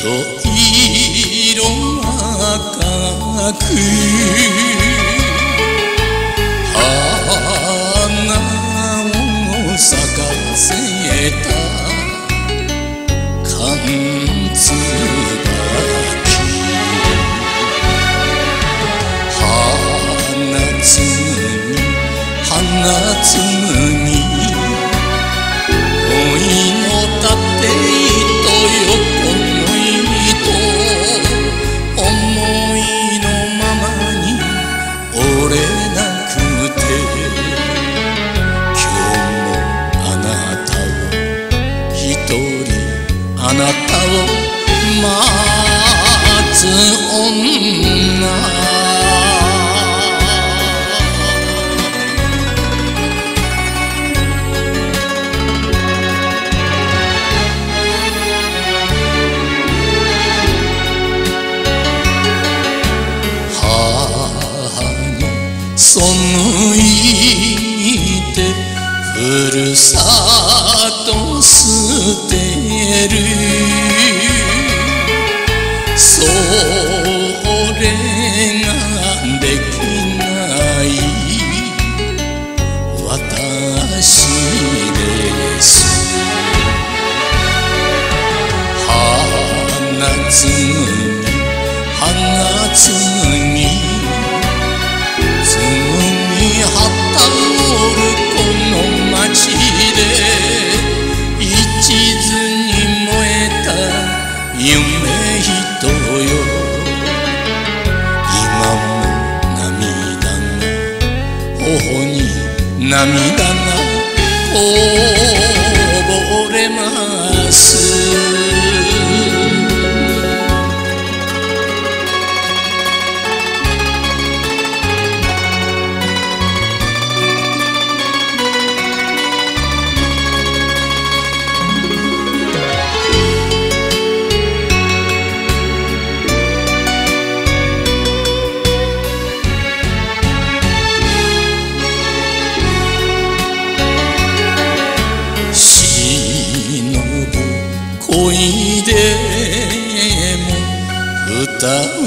色赤く花を咲かせた寒椿花紡ぎ恋の縦糸横の糸思いのままに折れなくて今日もあなたを一人あなたを待つ女背いてふるさと捨てるそれができない私です花紡ぎ花紡ぎはたおるこの街で一途に燃えた夢人よ今も涙が頬に涙がこぼれます恋でも歌う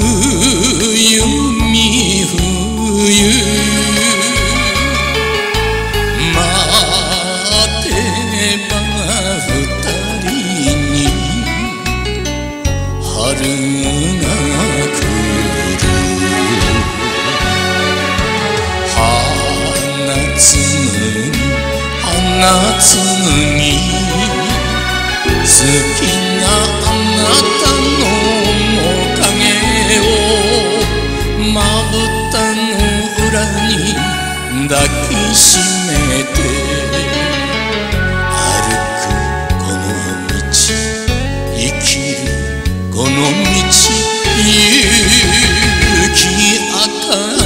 弓冬待てば二人に春が来る花紡ぎ花紡ぎ好きなあなたの面影をまぶたの裏に抱きしめて歩くこの道生きるこの道行き明か